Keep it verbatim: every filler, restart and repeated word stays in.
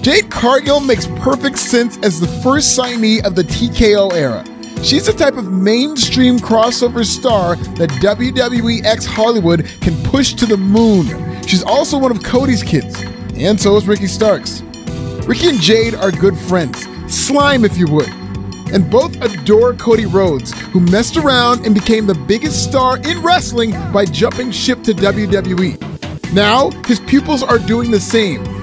Jade Cargill makes perfect sense as the first signee of the T K O era. She's the type of mainstream crossover star that W W E X Hollywood can push to the moon. She's also one of Cody's kids, and so is Ricky Starks. Ricky and Jade are good friends, slime if you would, and both adore Cody Rhodes, who messed around and became the biggest star in wrestling by jumping ship to W W E. Now, his pupils are doing the same,